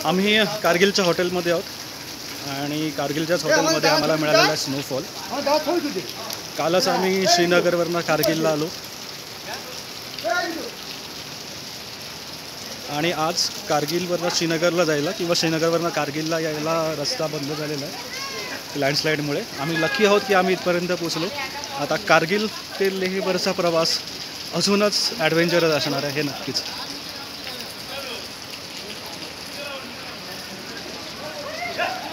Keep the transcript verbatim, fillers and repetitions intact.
आम्ही कारगिलच्या हॉटेलमध्ये आहोत आणि कारगिलच्याच हॉटेलमध्ये आम्हाला मिळालेला आहे स्नोफॉल. कालच आम्ही श्रीनगरवरनं कारगिलला आलो आणि आज कारगिलवरनं श्रीनगरला जायला किंवा श्रीनगरवरनं कारगिलला यायला रस्ता बंद झालेला आहे लँडस्लाईडमुळे. आम्ही लकी आहोत की आम्ही इथपर्यंत पोचलो. आता कारगिल ते लेहवरचा प्रवास अजूनच ॲडव्हेंचरस असणार आहे हे नक्कीच. Yeah.